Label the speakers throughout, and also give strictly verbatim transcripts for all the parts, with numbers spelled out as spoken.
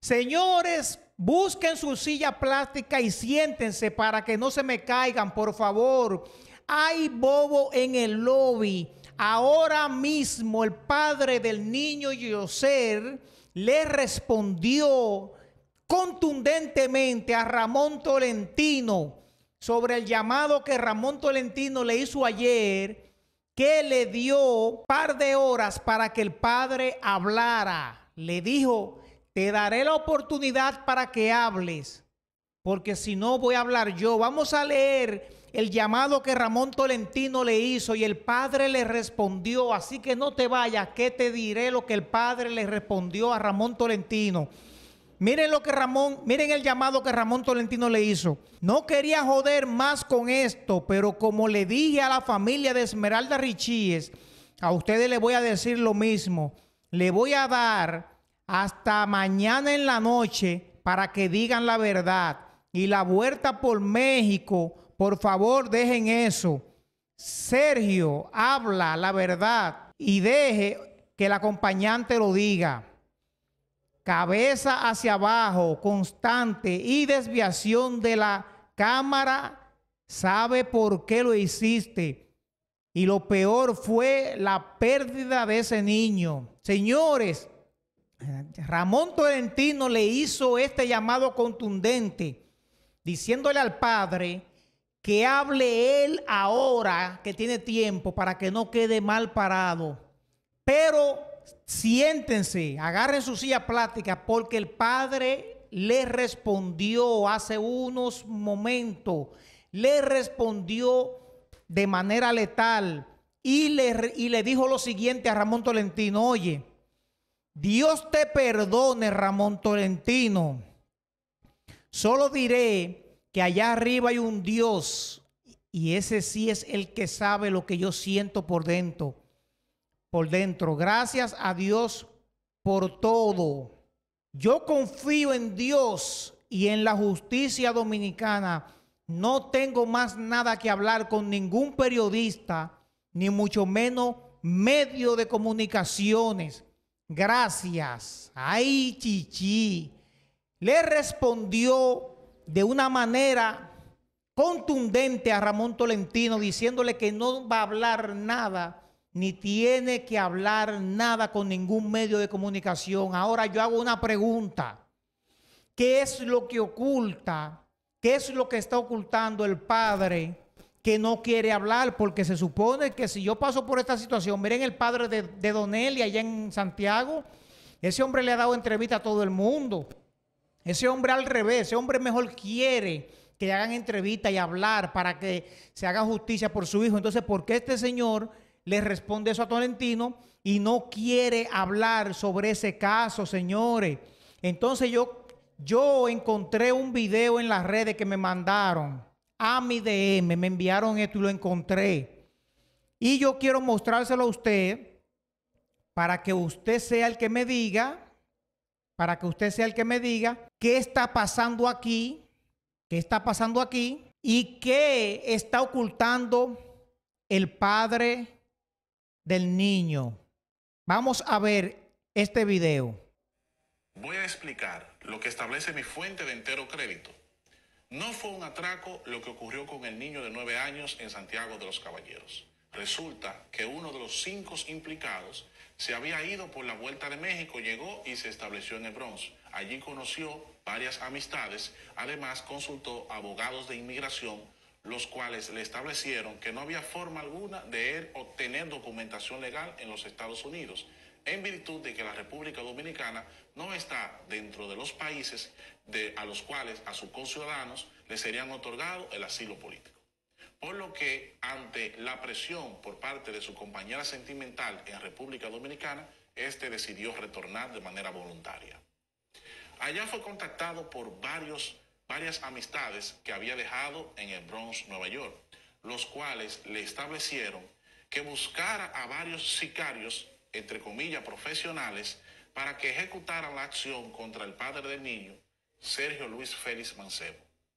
Speaker 1: Señores, busquen su silla plástica y siéntense para que no se me caigan, por favor. Hay bobo en el lobby. Ahora mismo el padre del niño Yoser le respondió contundentemente a Ramón Tolentino sobre el llamado que Ramón Tolentino le hizo ayer, que le dio par de horas para que el padre hablara. Le dijo: te daré la oportunidad para que hables, porque si no voy a hablar yo. Vamos a leer el llamado que Ramón Tolentino le hizo y el padre le respondió. Así que no te vayas, que te diré lo que el padre le respondió a Ramón Tolentino. Miren lo que Ramón, miren el llamado que Ramón Tolentino le hizo. No quería joder más con esto, pero como le dije a la familia de Esmeralda Richíes, a ustedes les voy a decir lo mismo. Le voy a dar hasta mañana en la noche para que digan la verdad. Y la vuelta por México, por favor, dejen eso. Sergio, habla la verdad y deje que el acompañante lo diga. Cabeza hacia abajo, constante y desviación de la cámara. Sabe por qué lo hiciste. Y lo peor fue la pérdida de ese niño. Señores, Ramón Tolentino le hizo este llamado contundente, diciéndole al padre que hable él ahora, que tiene tiempo, para que no quede mal parado. Pero siéntense, agarren su silla plástica, porque el padre le respondió hace unos momentos, le respondió de manera letal y le, y le dijo lo siguiente a Ramón Tolentino: oye, Dios te perdone, Ramón Tolentino. Solo diré que allá arriba hay un Dios y ese sí es el que sabe lo que yo siento por dentro. Por dentro. Gracias a Dios por todo. Yo confío en Dios y en la justicia dominicana. No tengo más nada que hablar con ningún periodista, ni mucho menos medio de comunicaciones. Gracias. Ay, chichi. Le respondió de una manera contundente a Ramón Tolentino, diciéndole que no va a hablar nada, ni tiene que hablar nada con ningún medio de comunicación. Ahora yo hago una pregunta. ¿Qué es lo que oculta? ¿Qué es lo que está ocultando el padre que no quiere hablar? Porque se supone que si yo paso por esta situación, miren el padre de, de Donelli allá en Santiago, ese hombre le ha dado entrevista a todo el mundo. Ese hombre al revés, ese hombre mejor quiere que le hagan entrevista y hablar para que se haga justicia por su hijo. Entonces, ¿por qué este señor le responde eso a Tolentino y no quiere hablar sobre ese caso, señores? Entonces yo, yo encontré un video en las redes que me mandaron a mi D M, me enviaron esto y lo encontré. Y yo quiero mostrárselo a usted para que usted sea el que me diga, para que usted sea el que me diga qué está pasando aquí, qué está pasando aquí y qué está ocultando el padre del niño. Vamos a ver este video.
Speaker 2: Voy a explicar lo que establece mi fuente de entero crédito. No fue un atraco lo que ocurrió con el niño de nueve años en Santiago de los Caballeros. Resulta que uno de los cinco implicados se había ido por la Vuelta de México, llegó y se estableció en el Bronx. Allí conoció varias amistades, además consultó abogados de inmigración, los cuales le establecieron que no había forma alguna de él obtener documentación legal en los Estados Unidos, en virtud de que la República Dominicana no está dentro de los países de, a los cuales a sus conciudadanos les serían otorgado el asilo político. Por lo que, ante la presión por parte de su compañera sentimental en República Dominicana, este decidió retornar de manera voluntaria. Allá fue contactado por varios, varias amistades que había dejado en el Bronx, Nueva York, los cuales le establecieron que buscara a varios sicarios, entre comillas, profesionales, para que ejecutaran la acción contra el padre del niño, Sergio Luis Félix Mancebo.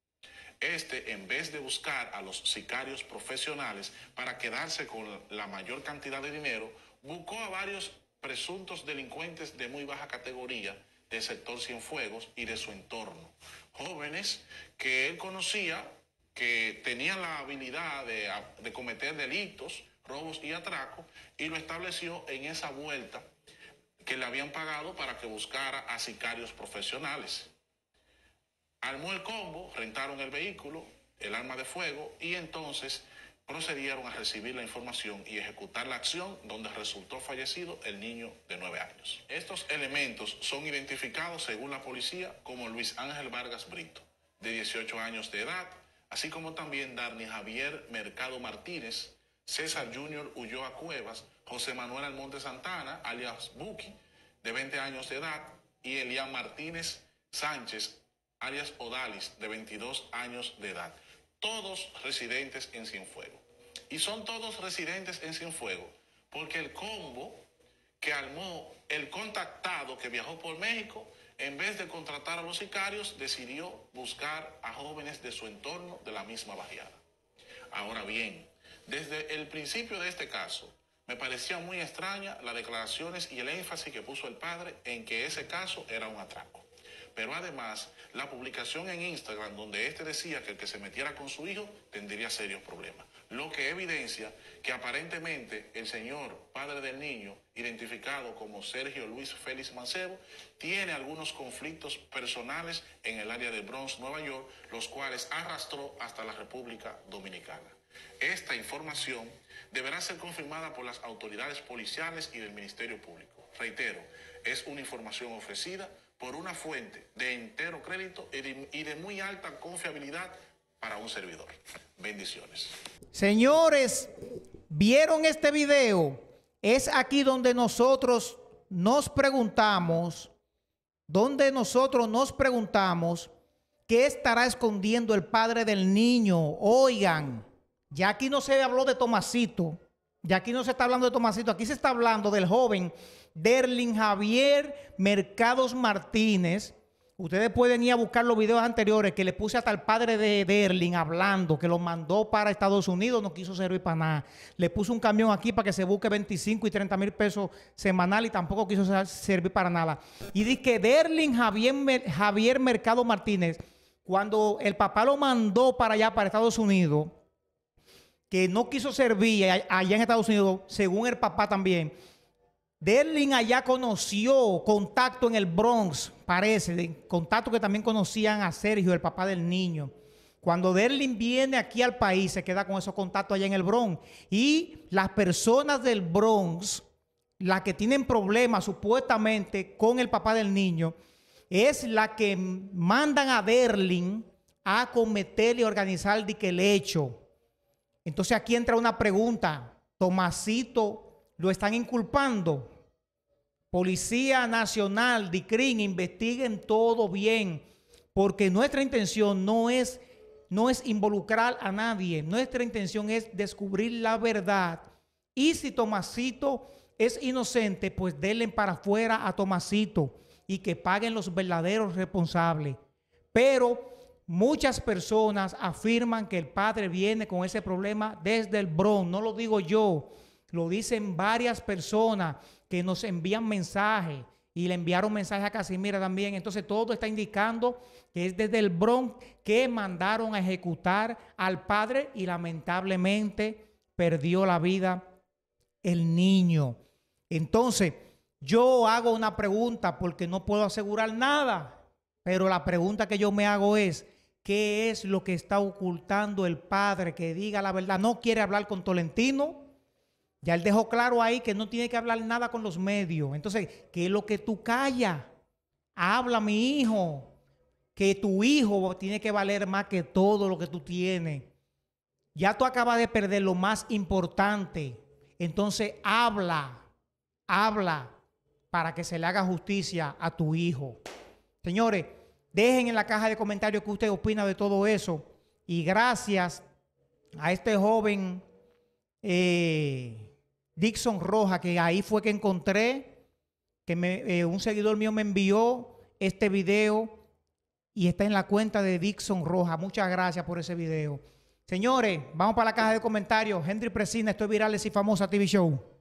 Speaker 2: Este, en vez de buscar a los sicarios profesionales para quedarse con la mayor cantidad de dinero, buscó a varios presuntos delincuentes de muy baja categoría, del sector Cienfuegos y de su entorno. Jóvenes que él conocía, que tenían la habilidad de, de cometer delitos, robos y atracos, y lo estableció en esa vuelta que le habían pagado para que buscara a sicarios profesionales. Armó el combo, rentaron el vehículo, el arma de fuego, y entonces procedieron a recibir la información y ejecutar la acción donde resultó fallecido el niño de nueve años. Estos elementos son identificados según la policía como Luis Ángel Vargas Brito, de dieciocho años de edad, así como también Darny Javier Mercado Martínez, César Junior Ulloa Cuevas, José Manuel Almonte Santana, alias Buki, de veinte años de edad, y Elian Martínez Sánchez, alias Odalis, de veintidós años de edad. Todos residentes en Cienfuegos. Y son todos residentes en Cienfuegos porque el combo que armó el contactado que viajó por México, en vez de contratar a los sicarios, decidió buscar a jóvenes de su entorno de la misma barriada. Ahora bien, desde el principio de este caso, me parecía muy extraña las declaraciones y el énfasis que puso el padre en que ese caso era un atraco. Pero además, la publicación en Instagram donde este decía que el que se metiera con su hijo tendría serios problemas. Lo que evidencia que aparentemente el señor padre del niño, identificado como Sergio Luis Félix Mancebo, tiene algunos conflictos personales en el área de Bronx, Nueva York, los cuales arrastró hasta la República Dominicana. Esta información deberá ser confirmada por las autoridades policiales y del Ministerio Público. Reitero, es una información ofrecida por una fuente de entero crédito y de, y de muy alta confiabilidad para un servidor. Bendiciones.
Speaker 1: Señores, ¿vieron este video? Es aquí donde nosotros nos preguntamos, donde nosotros nos preguntamos qué estará escondiendo el padre del niño. Oigan, ya aquí no se habló de Tomasito, ya aquí no se está hablando de Tomasito, aquí se está hablando del joven Derlin Javier Mercados Martínez. Ustedes pueden ir a buscar los videos anteriores que le puse hasta el padre de Derlin hablando, que lo mandó para Estados Unidos, no quiso servir para nada. Le puso un camión aquí para que se busque veinticinco y treinta mil pesos semanal y tampoco quiso servir para nada. Y dice que Derlin Javier, Javier Mercado Martínez, cuando el papá lo mandó para allá, para Estados Unidos, que no quiso servir allá en Estados Unidos, según el papá también, Derlin allá conoció contacto en el Bronx, parece, de contacto que también conocían a Sergio, el papá del niño. Cuando Derlin viene aquí al país, se queda con esos contactos allá en el Bronx. Y las personas del Bronx, las que tienen problemas supuestamente con el papá del niño, es la que mandan a Derlin a cometer y organizar el hecho. Entonces aquí entra una pregunta. Tomasito lo están inculpando. Policía Nacional, D I C R I M, investiguen todo bien, porque nuestra intención no es, no es involucrar a nadie. Nuestra intención es descubrir la verdad. Y si Tomasito es inocente, pues denle para afuera a Tomasito y que paguen los verdaderos responsables. Pero muchas personas afirman que el padre viene con ese problema desde el Bronx. No lo digo yo, lo dicen varias personas que nos envían mensajes y le enviaron mensajes a Casimira también. Entonces todo está indicando que es desde el Bronx que mandaron a ejecutar al padre y lamentablemente perdió la vida el niño. Entonces yo hago una pregunta porque no puedo asegurar nada, pero la pregunta que yo me hago es: ¿qué es lo que está ocultando el padre? Que diga la verdad. No quiere hablar con Tolentino. Ya él dejó claro ahí que no tiene que hablar nada con los medios. Entonces, ¿qué es lo que tú callas? Habla, mi hijo. Que tu hijo tiene que valer más que todo lo que tú tienes. Ya tú acabas de perder lo más importante. Entonces, habla. Habla para que se le haga justicia a tu hijo. Señores, dejen en la caja de comentarios qué usted opina de todo eso. Y gracias a este joven eh, Dixon Rojas, que ahí fue que encontré, que me, eh, un seguidor mío me envió este video y está en la cuenta de Dixon Rojas. Muchas gracias por ese video. Señores, vamos para la caja de comentarios. Henry Presina, esto es Virales y Famosa T V Show.